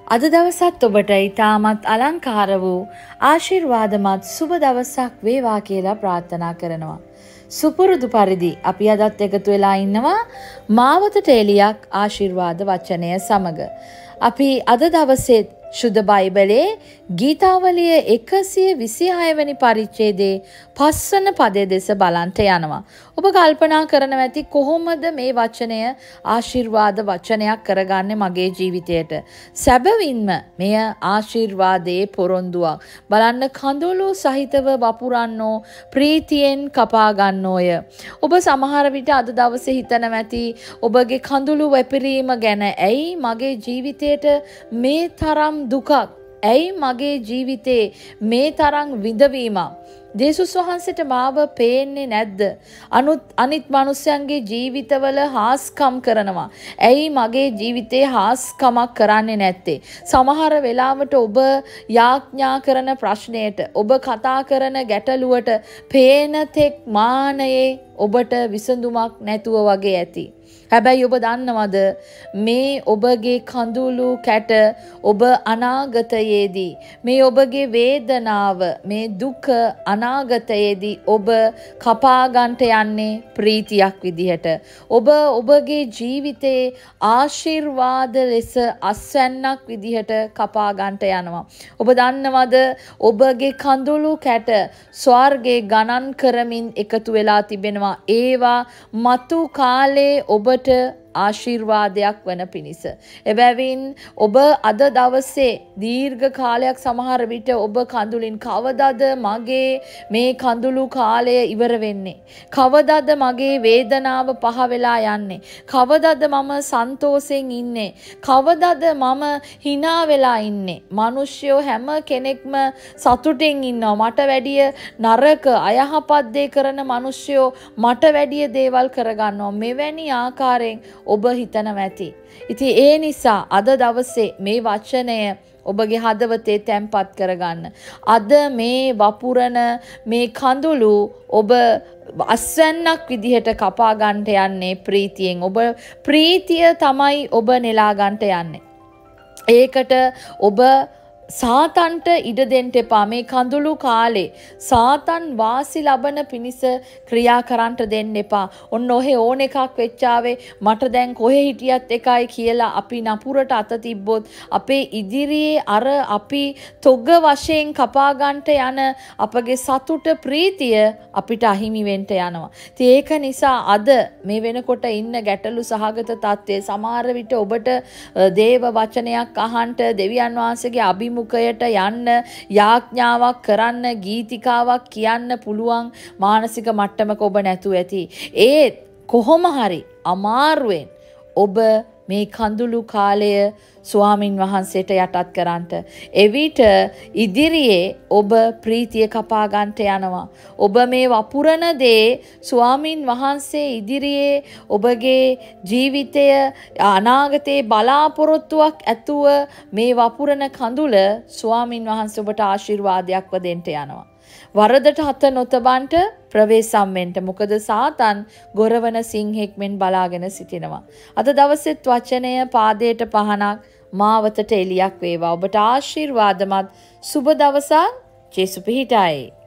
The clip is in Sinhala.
අද දවසත් ඔබට ඊටමත් අලංකාර වූ ආශිර්වාදමත් සුබ දවසක් වේවා කියලා ප්‍රාර්ථනා කරනවා. සුපුරුදු පරිදි අපි අදත් එකතු වෙලා ඉන්නවා මාවත ටෙලියක් ආශිර්වාද වචනය සමග. අපි අද දවසේ ශුද්ධ බයිබලයේ ගීතාවලිය 126 වෙනි පරිච්ඡේදයේ 5 වන පදයේ දෙස බලන්ට යනවා. ඔබ කල්පනා කරනවා ඇති කොහොමද මේ වචනය ආශිර්වාද වචනයක් කරගන්නේ මගේ ජීවිතයට? සැබවින්ම මෙය ආශිර්වාදයේ පොරොන්දුවක්. බලන්න කඳුළු සහිතව වපුරන්නෝ ප්‍රීතියෙන් කපා ගන්නෝය. ඔබ සමහර විට අද දවසේ හිතනවා ඇති ඔබගේ කඳුළු වැපිරීම ගැන. ඇයි මගේ ජීවිතයට මේ තරම් දුකක්? ඇයි මගේ ජීවිතේ මේ තරම් විඳවීමක්? දේසුස් වහන්සේට මාව පේන්නේ නැද්ද? අනිත් මිනිස්යන්ගේ ජීවිතවල හාස්කම් කරනවා. ඇයි මගේ ජීවිතේ හාස්කමක් කරන්නේ නැත්තේ? සමහර වෙලාවට ඔබ යාඥා කරන ප්‍රශ්නයට, ඔබ කතා කරන ගැටලුවට පේන තෙක් මානයේ ඔබට විසඳුමක් නැතුව වගේ ඇති. හැබැයි ඔබ දන්නවද මේ ඔබගේ කඳුළු කැට ඔබ අනාගතයේදී මේ ඔබගේ වේදනාව මේ දුක අනාගතයේදී ඔබ කපා ගන්නට යන්නේ ප්‍රීතියක් විදිහට. ඔබ ඔබගේ ජීවිතේ ආශිර්වාද ලෙස අස්වැන්නක් විදිහට කපා ගන්නට යනවා. ඔබ දන්නවද ඔබගේ කඳුළු කැට ස්වර්ගේ ගණන් කරමින් එකතු වෙලා තිබෙනවා. ඒවා මතු කාලේ ඔබට ආශිර්වාදයක් වන පිණිස. එබැවින් ඔබ අද දවසේ දීර්ඝ කාලයක් සමහර විට ඔබ කඳුලින් කවදද මගේ මේ කඳුළු කාලය ඉවර වෙන්නේ? කවදද මගේ වේදනාව පහ වෙලා යන්නේ? කවදද මම සන්තෝෂෙන් ඉන්නේ? කවදද මම hina වෙලා ඉන්නේ? මිනිස්සුયો හැම කෙනෙක්ම සතුටින් ඉන්නවා. මට වැඩිය නරක අයහපත් දේ කරන මිනිස්සුયો මට වැඩිය දේවල් කරගන්නවා. මෙවැනි ආකාරයෙන් ඔබ හිතනවා ඇති. ඉතින් ඒ නිසා අද දවසේ මේ වචනය ඔබගේ හදවතේ තැම්පත් කරගන්න. අද මේ වපුරන මේ කඳුළු ඔබ අස්වැන්නක් විදිහට කපා ගන්නට යන්නේ ප්‍රීතියෙන්. ඔබ ප්‍රීතිය තමයි ඔබ නෙලා ගන්නට යන්නේ. ඒකට ඔබ සාතන්ට ඉඩ දෙන්න එපා. මේ කඳුළු කාලේ සාතන් වාසි ලබන පිණිස ක්‍රියා කරන්නට දෙන්න එපා. ඔන්න ඔහේ ඕන එකක් වෙච්චාවේ මට දැන් කොහෙ හිටියත් එකයි කියලා අපි නපුරට අත තිබ්බොත් අපේ ඉදිරියේ අර අපි තොග වශයෙන් කපා ගන්නට යන අපගේ සතුට ප්‍රීතිය අපිට අහිමි වෙන්න යනවා. ඉතින් ඒක නිසා අද මේ වෙනකොට ඉන්න ගැටලු සහගත තත්ත්වයේ සමහර විට ඔබට දේව වචනයක් අහන්න දෙවියන් වහන්සේගේ මුකයට යන්න යාඥාවක් කරන්න ගීතිකාවක් කියන්න පුළුවන් මානසික මට්ටමක ඔබ නැතුව ඇති. ඒත් කොහොම හරි අමාරුවෙන් ඔබ මේ කඳුළු කාලය ස්වාමින් වහන්සේට යටත් කරන්නට එවිට ඉදිරියේ ඔබ ප්‍රීතිය කපා ගන්නට යනවා. ඔබ මේ වපුරන දේ ස්වාමින් වහන්සේ ඉදිරියේ ඔබගේ ජීවිතය අනාගතේ බලාපොරොත්තුවක් ඇතුව මේ වපුරන කඳුල ස්වාමින් වහන්සේ ඔබට ආශිර්වාදයක්ව දෙන්න යනවා. වරදට හත නොතබන්ට ප්‍රවේශම් වෙන්න. මොකද සාතන් ගොරවන සිංහෙක් මෙන් බලාගෙන සිටිනවා. අද දවසෙත් වචනය පාදයට පහනක් මාවතට එලියක් වේවා. ඔබට ආශිර්වාදමත් සුබ දවසක්. ජේසු පිහිටයි.